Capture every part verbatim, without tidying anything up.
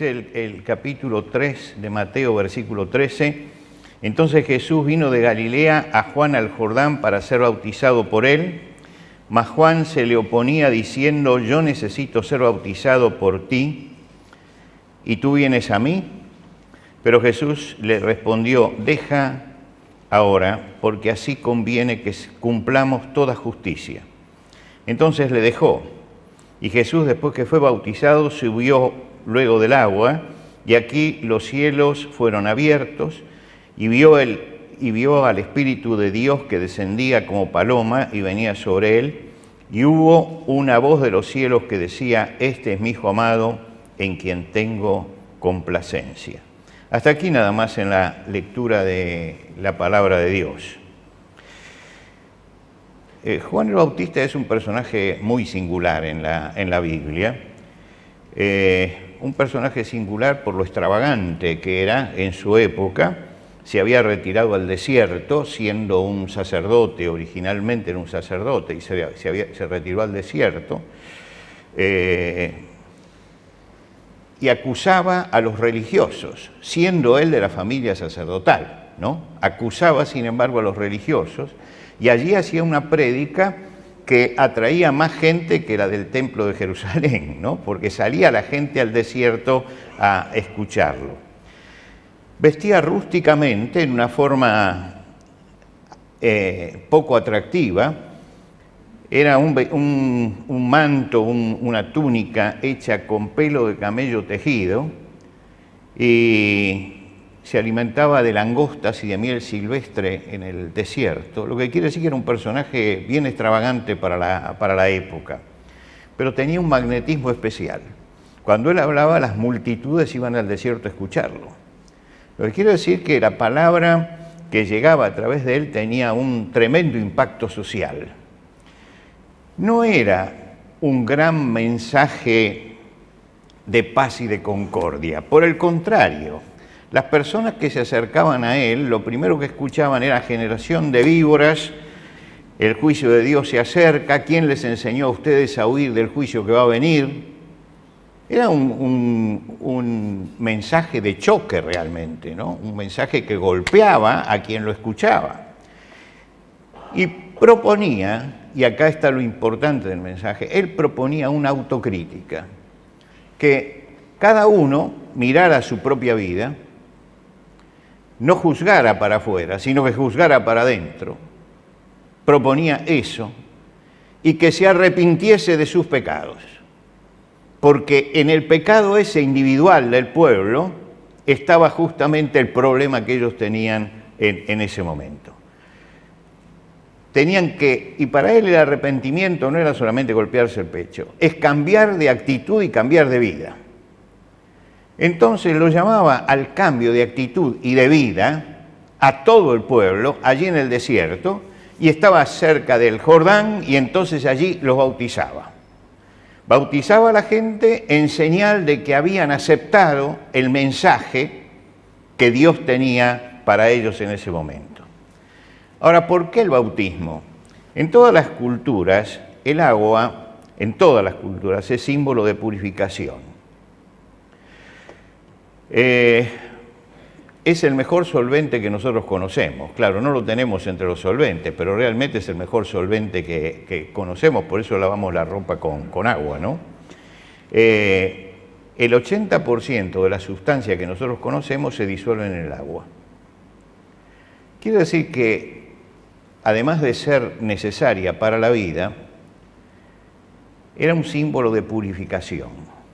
Dice el, el capítulo tres de Mateo, versículo trece, entonces Jesús vino de Galilea a Juan al Jordán para ser bautizado por él, mas Juan se le oponía diciendo, yo necesito ser bautizado por ti, ¿y tú vienes a mí? Pero Jesús le respondió, deja ahora, porque así conviene que cumplamos toda justicia. Entonces le dejó, y Jesús, después que fue bautizado, subió luego del agua, y aquí los cielos fueron abiertos, y vio, el, y vio al Espíritu de Dios que descendía como paloma y venía sobre él, y hubo una voz de los cielos que decía, este es mi Hijo amado, en quien tengo complacencia. Hasta aquí nada más en la lectura de la palabra de Dios. Eh, Juan el Bautista es un personaje muy singular en la, en la Biblia. Eh, un personaje singular por lo extravagante que era en su época. Se había retirado al desierto, siendo un sacerdote, originalmente era un sacerdote, y se, se, había, se retiró al desierto. Eh, y acusaba a los religiosos, siendo él de la familia sacerdotal, ¿no? Acusaba, sin embargo, a los religiosos, y allí hacía una prédica que atraía más gente que la del templo de Jerusalén, ¿no? Porque salía la gente al desierto a escucharlo. Vestía rústicamente, en una forma eh, poco atractiva. Era un, un, un manto, un, una túnica hecha con pelo de camello tejido, y se alimentaba de langostas y de miel silvestre en el desierto, lo que quiere decir que era un personaje bien extravagante para la, para la época, pero tenía un magnetismo especial. Cuando él hablaba, las multitudes iban al desierto a escucharlo. Lo que quiere decir que la palabra que llegaba a través de él tenía un tremendo impacto social. No era un gran mensaje de paz y de concordia. Por el contrario, las personas que se acercaban a él, lo primero que escuchaban era generación de víboras, el juicio de Dios se acerca, ¿quién les enseñó a ustedes a huir del juicio que va a venir? Era un, un, un mensaje de choque realmente, ¿no? Un mensaje que golpeaba a quien lo escuchaba. Y proponía, y acá está lo importante del mensaje, él proponía una autocrítica, que cada uno mirara su propia vida, no juzgara para afuera, sino que juzgara para adentro. Proponía eso, y que se arrepintiese de sus pecados, porque en el pecado ese individual del pueblo estaba justamente el problema que ellos tenían en, en ese momento. Tenían que, y para él el arrepentimiento no era solamente golpearse el pecho, es cambiar de actitud y cambiar de vida. Entonces lo llamaba al cambio de actitud y de vida a todo el pueblo, allí en el desierto, y estaba cerca del Jordán, y entonces allí los bautizaba. Bautizaba a la gente en señal de que habían aceptado el mensaje que Dios tenía para ellos en ese momento. Ahora, ¿por qué el bautismo? En todas las culturas, el agua, en todas las culturas, es símbolo de purificación. Eh, es el mejor solvente que nosotros conocemos. Claro, no lo tenemos entre los solventes, pero realmente es el mejor solvente que, que conocemos, por eso lavamos la ropa con, con agua, ¿no? Eh, el ochenta por ciento de la sustancia que nosotros conocemos se disuelve en el agua. Quiere decir que además de ser necesaria para la vida, era un símbolo de purificación.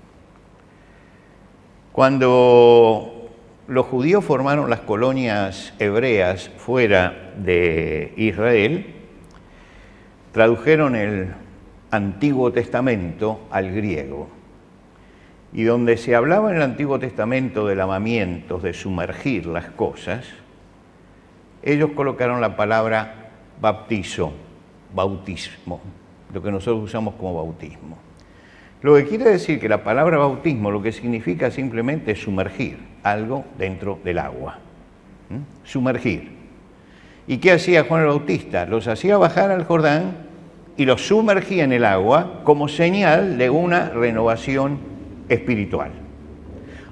Cuando los judíos formaron las colonias hebreas fuera de Israel, tradujeron el Antiguo Testamento al griego. Y donde se hablaba en el Antiguo Testamento de lavamientos, de sumergir las cosas, ellos colocaron la palabra baptizo, bautismo, lo que nosotros usamos como bautismo. Lo que quiere decir que la palabra bautismo lo que significa simplemente es sumergir algo dentro del agua. ¿Mm? Sumergir. ¿Y qué hacía Juan el Bautista? Los hacía bajar al Jordán y los sumergía en el agua como señal de una renovación espiritual.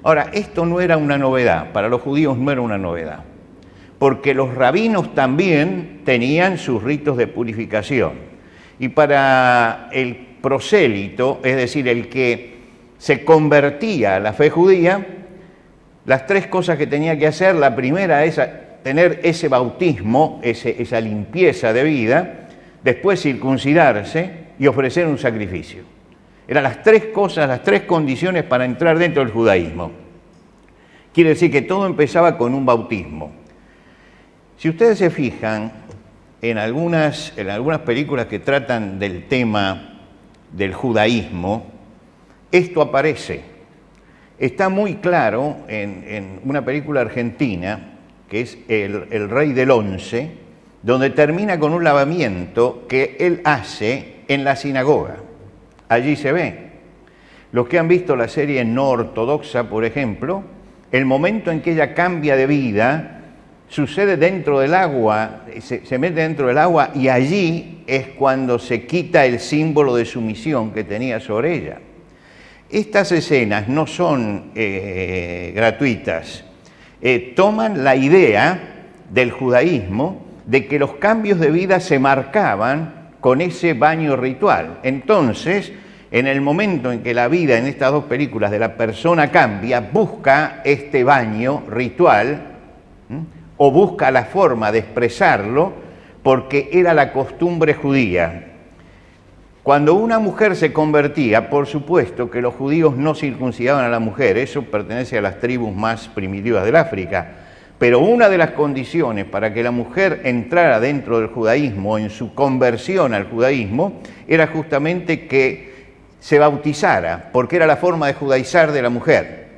Ahora, esto no era una novedad, para los judíos no era una novedad, porque los rabinos también tenían sus ritos de purificación. Y para el prosélito, es decir, el que se convertía a la fe judía, las tres cosas que tenía que hacer, la primera es tener ese bautismo, ese, esa limpieza de vida, después circuncidarse y ofrecer un sacrificio. Eran las tres cosas, las tres condiciones para entrar dentro del judaísmo. Quiere decir que todo empezaba con un bautismo. Si ustedes se fijan en algunas, en algunas películas que tratan del tema del judaísmo, esto aparece. Está muy claro en, en una película argentina, que es El, el Rey del Once, donde termina con un lavamiento que él hace en la sinagoga. Allí se ve. Los que han visto la serie No Ortodoxa, por ejemplo, el momento en que ella cambia de vida sucede dentro del agua, se, se mete dentro del agua y allí es cuando se quita el símbolo de sumisión que tenía sobre ella. Estas escenas no son eh, gratuitas, eh, toman la idea del judaísmo de que los cambios de vida se marcaban con ese baño ritual. Entonces, en el momento en que la vida en estas dos películas de la persona cambia, busca este baño ritual, ¿sí?, o busca la forma de expresarlo, porque era la costumbre judía. Cuando una mujer se convertía, por supuesto que los judíos no circuncidaban a la mujer, eso pertenece a las tribus más primitivas del África, pero una de las condiciones para que la mujer entrara dentro del judaísmo, en su conversión al judaísmo, era justamente que se bautizara, porque era la forma de judaizar de la mujer.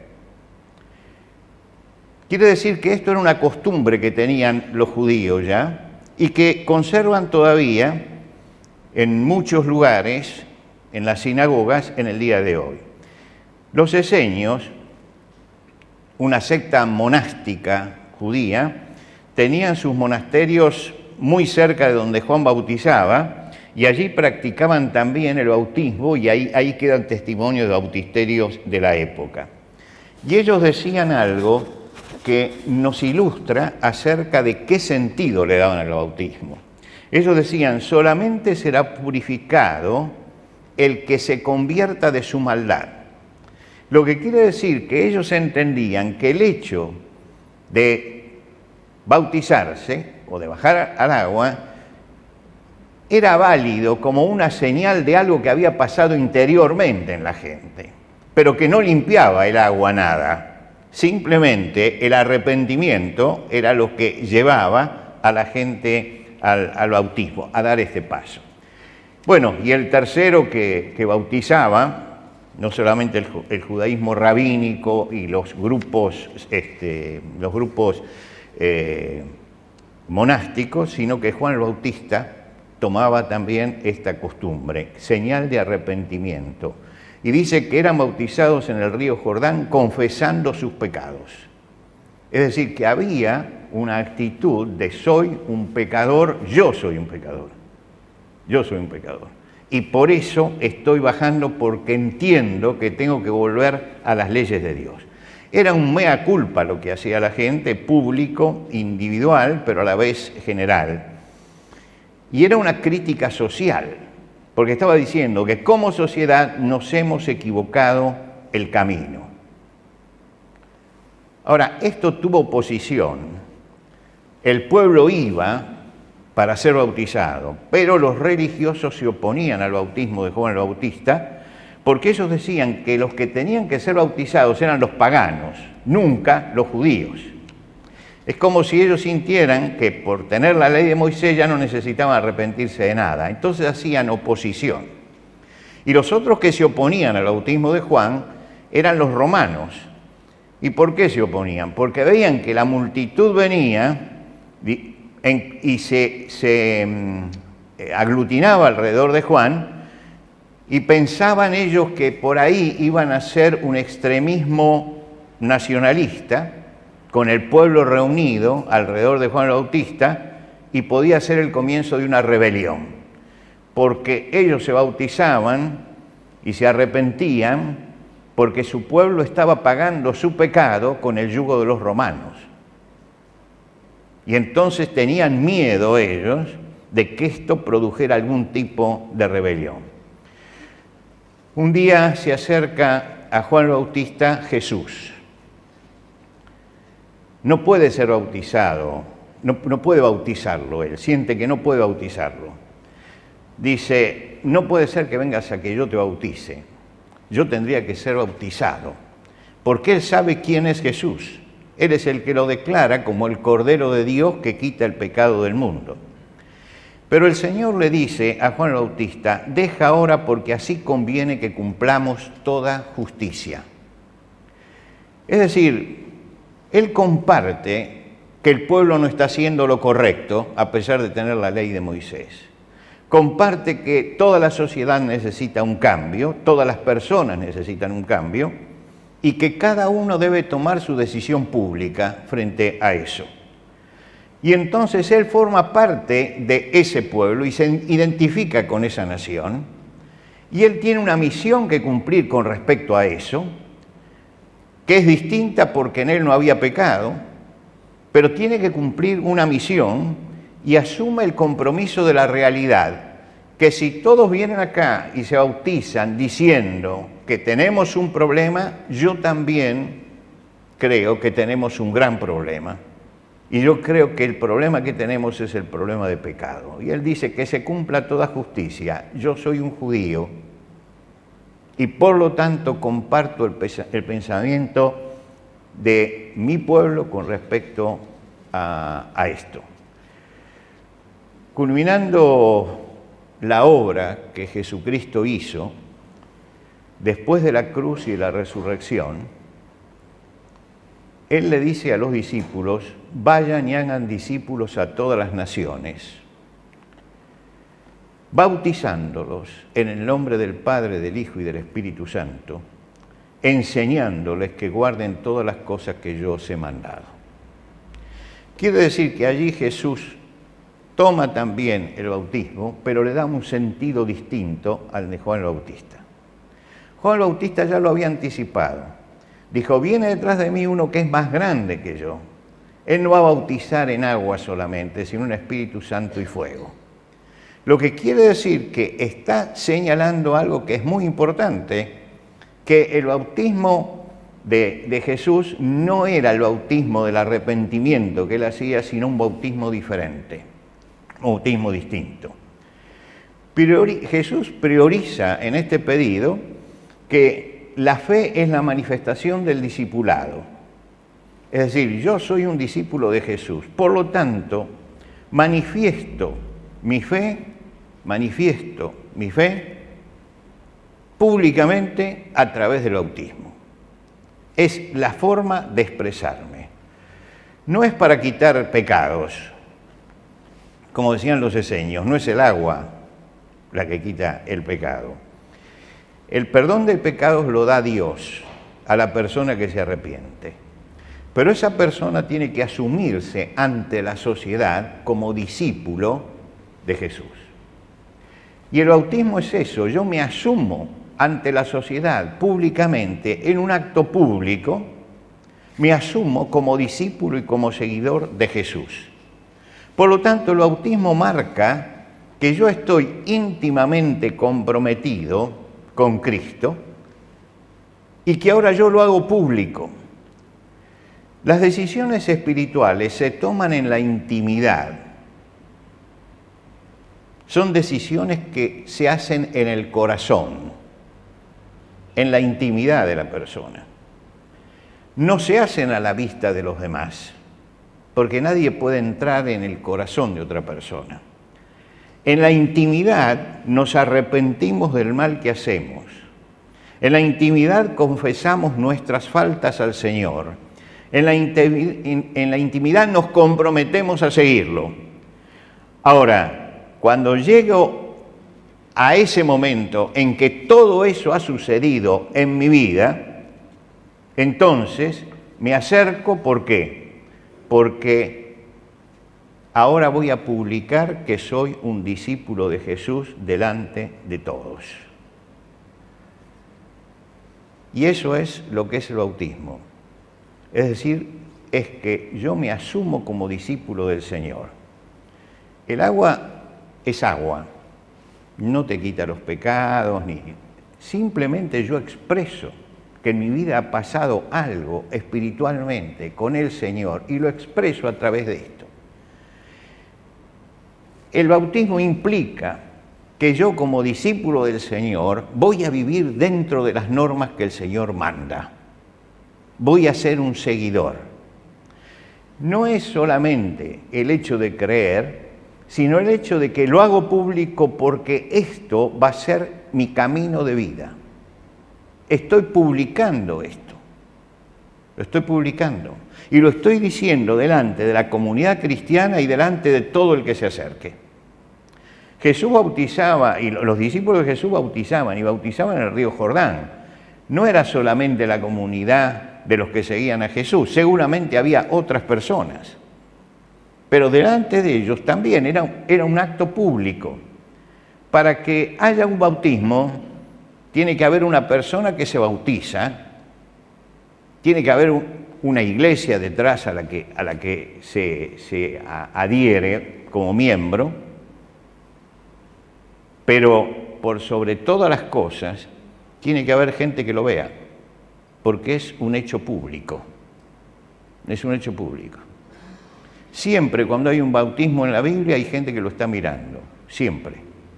Quiere decir que esto era una costumbre que tenían los judíos ya, y que conservan todavía en muchos lugares, en las sinagogas, en el día de hoy. Los esenios, una secta monástica judía, tenían sus monasterios muy cerca de donde Juan bautizaba y allí practicaban también el bautismo y ahí, ahí quedan testimonios de bautisterios de la época. Y ellos decían algo que nos ilustra acerca de qué sentido le daban al bautismo. Ellos decían, solamente será purificado el que se convierta de su maldad. Lo que quiere decir que ellos entendían que el hecho de bautizarse o de bajar al agua era válido como una señal de algo que había pasado interiormente en la gente, pero que no limpiaba el agua nada. Simplemente el arrepentimiento era lo que llevaba a la gente al, al bautismo, a dar este paso. Bueno, y el tercero que, que bautizaba, no solamente el, el judaísmo rabínico y los grupos, este, los grupos eh, monásticos, sino que Juan el Bautista tomaba también esta costumbre, señal de arrepentimiento. Y dice que eran bautizados en el río Jordán confesando sus pecados. Es decir, que había una actitud de soy un pecador, yo soy un pecador. Yo soy un pecador. Y por eso estoy bajando, porque entiendo que tengo que volver a las leyes de Dios. Era un mea culpa lo que hacía la gente, público, individual, pero a la vez general. Y era una crítica social, porque estaba diciendo que como sociedad nos hemos equivocado el camino. Ahora, esto tuvo oposición. El pueblo iba para ser bautizado, pero los religiosos se oponían al bautismo de Juan el Bautista, porque ellos decían que los que tenían que ser bautizados eran los paganos, nunca los judíos. Es como si ellos sintieran que por tener la ley de Moisés ya no necesitaban arrepentirse de nada. Entonces hacían oposición. Y los otros que se oponían al bautismo de Juan eran los romanos. ¿Y por qué se oponían? Porque veían que la multitud venía y se, se aglutinaba alrededor de Juan y pensaban ellos que por ahí iban a ser un extremismo nacionalista, con el pueblo reunido alrededor de Juan el Bautista, y podía ser el comienzo de una rebelión, porque ellos se bautizaban y se arrepentían porque su pueblo estaba pagando su pecado con el yugo de los romanos. Y entonces tenían miedo ellos de que esto produjera algún tipo de rebelión. Un día se acerca a Juan el Bautista Jesús. No puede ser bautizado, no, no puede bautizarlo él, siente que no puede bautizarlo. Dice, no puede ser que vengas a que yo te bautice, yo tendría que ser bautizado, porque él sabe quién es Jesús. Él es el que lo declara como el Cordero de Dios que quita el pecado del mundo. Pero el Señor le dice a Juan el Bautista, deja ahora porque así conviene que cumplamos toda justicia. Es decir, él comparte que el pueblo no está haciendo lo correcto a pesar de tener la ley de Moisés. Comparte que toda la sociedad necesita un cambio, todas las personas necesitan un cambio y que cada uno debe tomar su decisión pública frente a eso. Y entonces él forma parte de ese pueblo y se identifica con esa nación y él tiene una misión que cumplir con respecto a eso, que es distinta porque en él no había pecado, pero tiene que cumplir una misión y asume el compromiso de la realidad, que si todos vienen acá y se bautizan diciendo que tenemos un problema, yo también creo que tenemos un gran problema. Y yo creo que el problema que tenemos es el problema de pecado. Y él dice que se cumpla toda justicia. Yo soy un judío y por lo tanto comparto el, el pensamiento de mi pueblo con respecto a, a esto. Culminando la obra que Jesucristo hizo después de la cruz y de la resurrección, él le dice a los discípulos, vayan y hagan discípulos a todas las naciones, bautizándolos en el nombre del Padre, del Hijo y del Espíritu Santo, enseñándoles que guarden todas las cosas que yo os he mandado. Quiere decir que allí Jesús toma también el bautismo, pero le da un sentido distinto al de Juan el Bautista. Juan el Bautista ya lo había anticipado. Dijo, viene detrás de mí uno que es más grande que yo. Él no va a bautizar en agua solamente, sino en Espíritu Santo y fuego. Lo que quiere decir que está señalando algo que es muy importante, que el bautismo de, de Jesús no era el bautismo del arrepentimiento que él hacía, sino un bautismo diferente, un bautismo distinto. Priori, Jesús prioriza en este pedido que la fe es la manifestación del discipulado. Es decir, yo soy un discípulo de Jesús, por lo tanto, manifiesto mi fe, manifiesto mi fe públicamente a través del bautismo. Es la forma de expresarme. No es para quitar pecados, como decían los eseños, no es el agua la que quita el pecado. El perdón de pecados lo da Dios a la persona que se arrepiente. Pero esa persona tiene que asumirse ante la sociedad como discípulo de Jesús. Y el bautismo es eso, yo me asumo ante la sociedad públicamente, en un acto público, me asumo como discípulo y como seguidor de Jesús. Por lo tanto, el bautismo marca que yo estoy íntimamente comprometido con Cristo y que ahora yo lo hago público. Las decisiones espirituales se toman en la intimidad. Son decisiones que se hacen en el corazón, en la intimidad de la persona. No se hacen a la vista de los demás, porque nadie puede entrar en el corazón de otra persona. En la intimidad nos arrepentimos del mal que hacemos. En la intimidad confesamos nuestras faltas al Señor. En la, en la intimidad nos comprometemos a seguirlo. Ahora, cuando llego a ese momento en que todo eso ha sucedido en mi vida, entonces me acerco, ¿por qué? Porque ahora voy a publicar que soy un discípulo de Jesús delante de todos. Y eso es lo que es el bautismo. Es decir, es que yo me asumo como discípulo del Señor. El agua es agua, no te quita los pecados, ni simplemente yo expreso que en mi vida ha pasado algo espiritualmente con el Señor y lo expreso a través de esto. El bautismo implica que yo como discípulo del Señor voy a vivir dentro de las normas que el Señor manda. Voy a ser un seguidor. No es solamente el hecho de creer, sino el hecho de que lo hago público porque esto va a ser mi camino de vida. Estoy publicando esto. Lo estoy publicando. Y lo estoy diciendo delante de la comunidad cristiana y delante de todo el que se acerque. Jesús bautizaba, y los discípulos de Jesús bautizaban, y bautizaban en el río Jordán. No era solamente la comunidad de los que seguían a Jesús, seguramente había otras personas. Pero delante de ellos también era, era un acto público. Para que haya un bautismo, tiene que haber una persona que se bautiza, tiene que haber un, una iglesia detrás a la que, a la que se, se adhiere como miembro, pero por sobre todas las cosas tiene que haber gente que lo vea, porque es un hecho público, es un hecho público. Siempre cuando hay un bautismo en la Biblia hay gente que lo está mirando, siempre.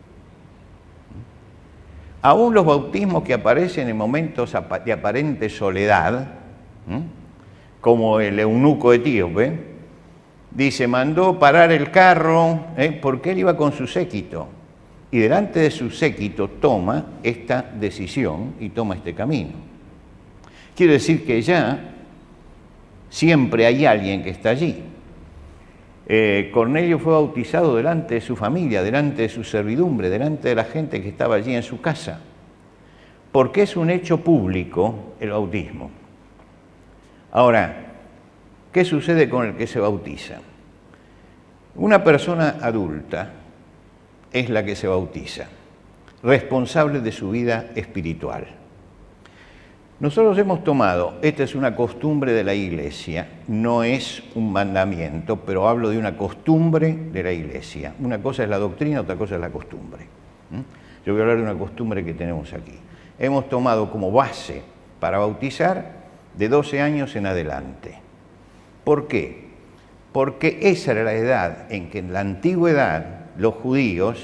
Aún los bautismos que aparecen en momentos de aparente soledad, ¿eh? como el eunuco etíope, dice, mandó parar el carro, ¿eh? porque él iba con su séquito, y delante de su séquito toma esta decisión y toma este camino. Quiere decir que ya siempre hay alguien que está allí. Eh, Cornelio fue bautizado delante de su familia, delante de su servidumbre, delante de la gente que estaba allí en su casa, porque es un hecho público el bautismo. Ahora, ¿qué sucede con el que se bautiza? Una persona adulta es la que se bautiza, responsable de su vida espiritual. Nosotros hemos tomado, esta es una costumbre de la Iglesia, no es un mandamiento, pero hablo de una costumbre de la Iglesia. Una cosa es la doctrina, otra cosa es la costumbre. Yo voy a hablar de una costumbre que tenemos aquí. Hemos tomado como base para bautizar de doce años en adelante. ¿Por qué? Porque esa era la edad en que en la antigüedad los judíos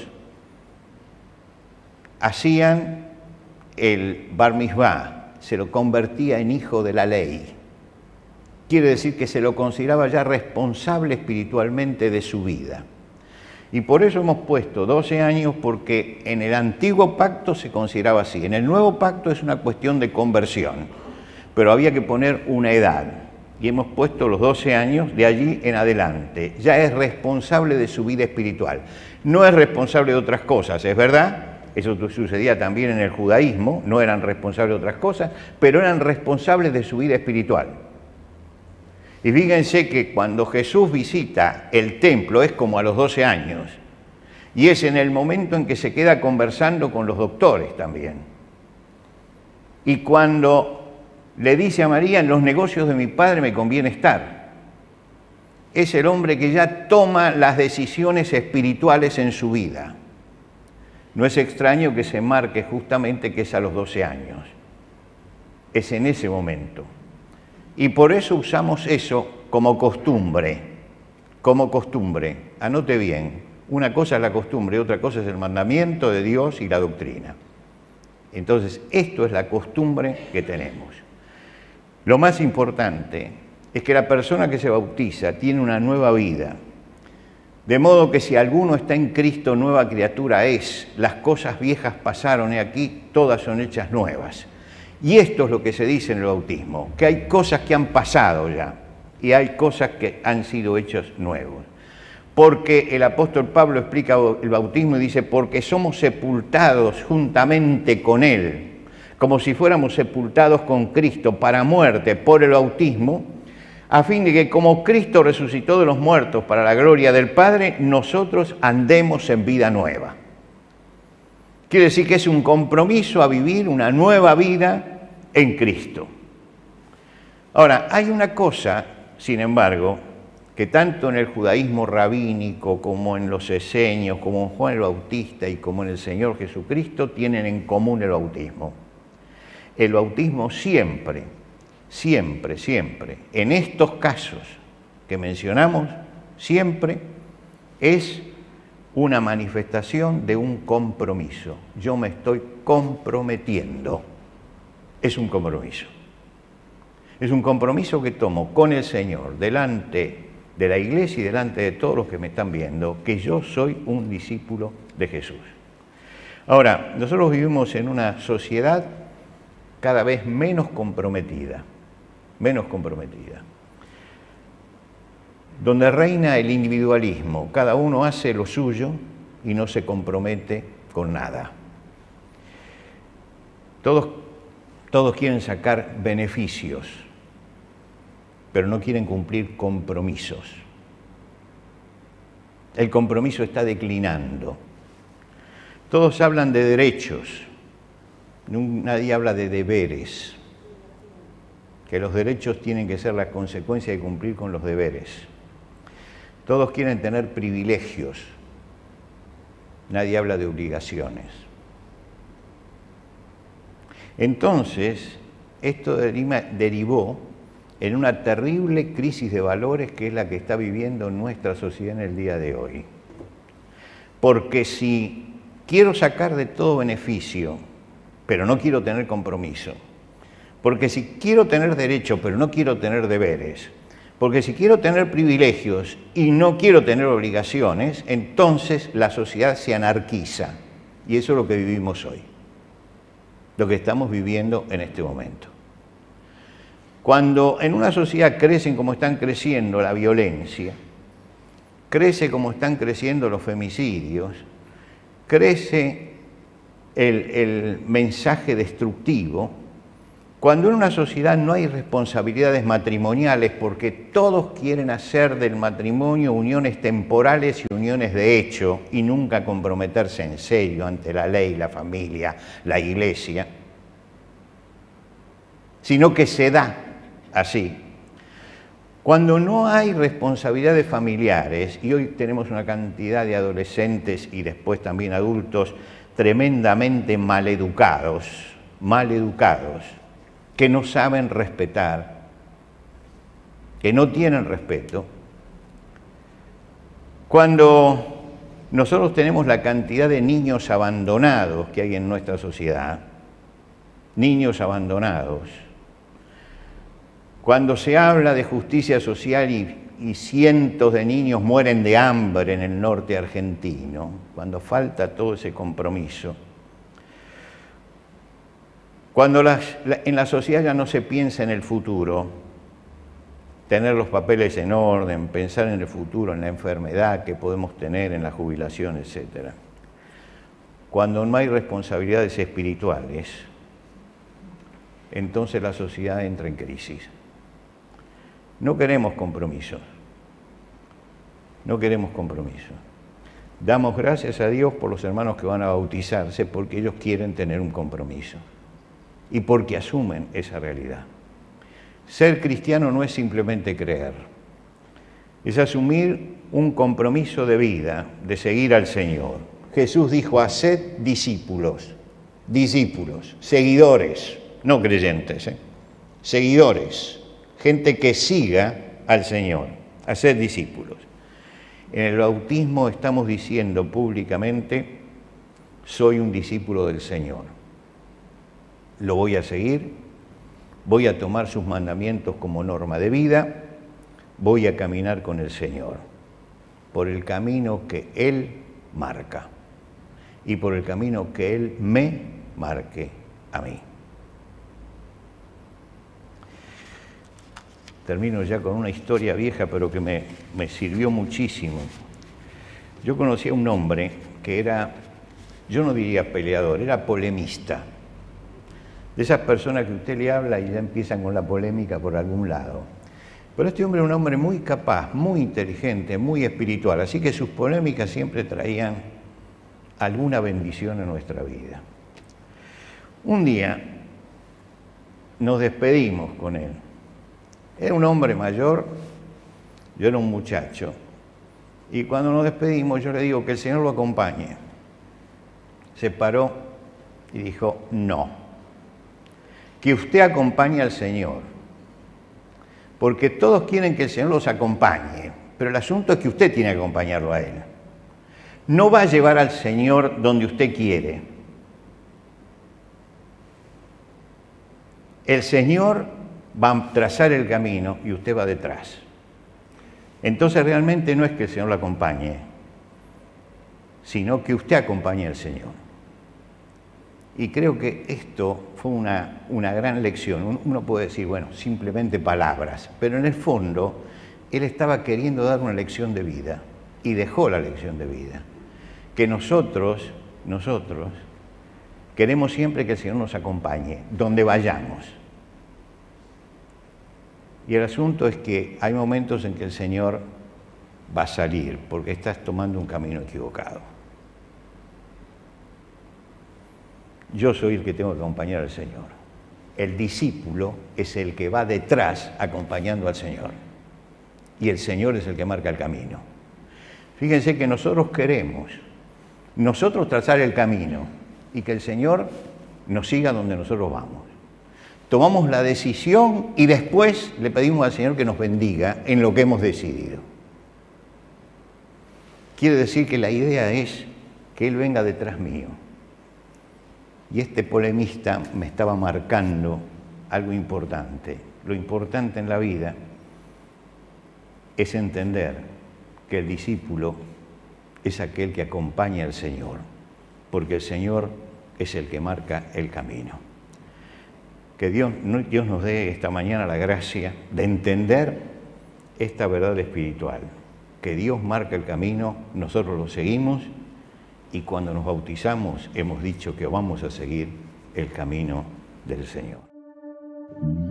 hacían el bar mitzvah, se lo convertía en hijo de la ley. Quiere decir que se lo consideraba ya responsable espiritualmente de su vida. Y por eso hemos puesto doce años, porque en el antiguo pacto se consideraba así. En el nuevo pacto es una cuestión de conversión, pero había que poner una edad. Y hemos puesto los doce años de allí en adelante. Ya es responsable de su vida espiritual. No es responsable de otras cosas, ¿es verdad? Eso sucedía también en el judaísmo, no eran responsables de otras cosas, pero eran responsables de su vida espiritual. Y fíjense que cuando Jesús visita el templo es como a los doce años, y es en el momento en que se queda conversando con los doctores también. Y cuando le dice a María, en los negocios de mi padre me conviene estar. Es el hombre que ya toma las decisiones espirituales en su vida. No es extraño que se marque justamente que es a los doce años. Es en ese momento. Y por eso usamos eso como costumbre. Como costumbre. Anote bien, una cosa es la costumbre, otra cosa es el mandamiento de Dios y la doctrina. Entonces, esto es la costumbre que tenemos. Lo más importante es que la persona que se bautiza tiene una nueva vida. De modo que si alguno está en Cristo, nueva criatura es. Las cosas viejas pasaron y aquí todas son hechas nuevas. Y esto es lo que se dice en el bautismo, que hay cosas que han pasado ya y hay cosas que han sido hechas nuevas. Porque el apóstol Pablo explica el bautismo y dice, porque somos sepultados juntamente con Él, como si fuéramos sepultados con Cristo para muerte por el bautismo, a fin de que como Cristo resucitó de los muertos para la gloria del Padre, nosotros andemos en vida nueva. Quiere decir que es un compromiso a vivir una nueva vida en Cristo. Ahora, hay una cosa, sin embargo, que tanto en el judaísmo rabínico como en los esenios, como en Juan el Bautista y como en el Señor Jesucristo tienen en común el bautismo. El bautismo siempre, siempre, siempre, en estos casos que mencionamos, siempre es una manifestación de un compromiso. Yo me estoy comprometiendo. Es un compromiso. Es un compromiso que tomo con el Señor, delante de la iglesia y delante de todos los que me están viendo, que yo soy un discípulo de Jesús. Ahora, nosotros vivimos en una sociedad cada vez menos comprometida, menos comprometida, donde reina el individualismo, cada uno hace lo suyo y no se compromete con nada. Todos, todos quieren sacar beneficios, pero no quieren cumplir compromisos. El compromiso está declinando. Todos hablan de derechos, nadie habla de deberes, que los derechos tienen que ser la consecuencia de cumplir con los deberes. Todos quieren tener privilegios, nadie habla de obligaciones. Entonces, esto derivó en una terrible crisis de valores que es la que está viviendo nuestra sociedad en el día de hoy. Porque si quiero sacar de todo beneficio, pero no quiero tener compromiso, porque si quiero tener derecho, pero no quiero tener deberes, porque si quiero tener privilegios y no quiero tener obligaciones, entonces la sociedad se anarquiza. Y eso es lo que vivimos hoy, lo que estamos viviendo en este momento. Cuando en una sociedad crecen como están creciendo la violencia, crece como están creciendo los femicidios, crece el, el mensaje destructivo, cuando en una sociedad no hay responsabilidades matrimoniales porque todos quieren hacer del matrimonio uniones temporales y uniones de hecho y nunca comprometerse en serio ante la ley, la familia, la iglesia, sino que se da así. Cuando no hay responsabilidades familiares, y hoy tenemos una cantidad de adolescentes y después también adultos tremendamente maleducados, maleducados, que no saben respetar, que no tienen respeto. Cuando nosotros tenemos la cantidad de niños abandonados que hay en nuestra sociedad, niños abandonados, cuando se habla de justicia social y, y cientos de niños mueren de hambre en el norte argentino, cuando falta todo ese compromiso, cuando las, la, en la sociedad ya no se piensa en el futuro, tener los papeles en orden, pensar en el futuro, en la enfermedad que podemos tener, en la jubilación, etcétera. Cuando no hay responsabilidades espirituales, entonces la sociedad entra en crisis. No queremos compromisos, no queremos compromisos. Damos gracias a Dios por los hermanos que van a bautizarse porque ellos quieren tener un compromiso y porque asumen esa realidad. Ser cristiano no es simplemente creer, es asumir un compromiso de vida, de seguir al Señor. Jesús dijo, haced discípulos, discípulos, seguidores, no creyentes, ¿eh? seguidores, gente que siga al Señor, haced discípulos. En el bautismo estamos diciendo públicamente, soy un discípulo del Señor. Lo voy a seguir, voy a tomar sus mandamientos como norma de vida, voy a caminar con el Señor, por el camino que Él marca y por el camino que Él me marque a mí. Termino ya con una historia vieja, pero que me, me sirvió muchísimo. Yo conocí a un hombre que era, yo no diría peleador, era polemista. De esas personas que usted le habla y ya empiezan con la polémica por algún lado. Pero este hombre era un hombre muy capaz, muy inteligente, muy espiritual, así que sus polémicas siempre traían alguna bendición en nuestra vida. Un día nos despedimos con él. Era un hombre mayor, yo era un muchacho. Y cuando nos despedimos, yo le digo que el Señor lo acompañe. Se paró y dijo, no, que usted acompañe al Señor. Porque todos quieren que el Señor los acompañe, pero el asunto es que usted tiene que acompañarlo a Él. No va a llevar al Señor donde usted quiere. El Señor va a trazar el camino y usted va detrás. Entonces realmente no es que el Señor lo acompañe, sino que usted acompañe al Señor. Y creo que esto fue una, una gran lección. Uno puede decir, bueno, simplemente palabras, pero en el fondo él estaba queriendo dar una lección de vida y dejó la lección de vida. Que nosotros, nosotros, queremos siempre que el Señor nos acompañe, donde vayamos. Y el asunto es que hay momentos en que el Señor va a salir porque estás tomando un camino equivocado. Yo soy el que tengo que acompañar al Señor. El discípulo es el que va detrás acompañando al Señor. Y el Señor es el que marca el camino. Fíjense que nosotros queremos, nosotros trazar el camino y que el Señor nos siga donde nosotros vamos. Tomamos la decisión y después le pedimos al Señor que nos bendiga en lo que hemos decidido. Quiere decir que la idea es que Él venga detrás mío. Y este polemista me estaba marcando algo importante. Lo importante en la vida es entender que el discípulo es aquel que acompaña al Señor, porque el Señor es el que marca el camino. Que Dios, Dios nos dé esta mañana la gracia de entender esta verdad espiritual, que Dios marca el camino, nosotros lo seguimos y cuando nos bautizamos hemos dicho que vamos a seguir el camino del Señor.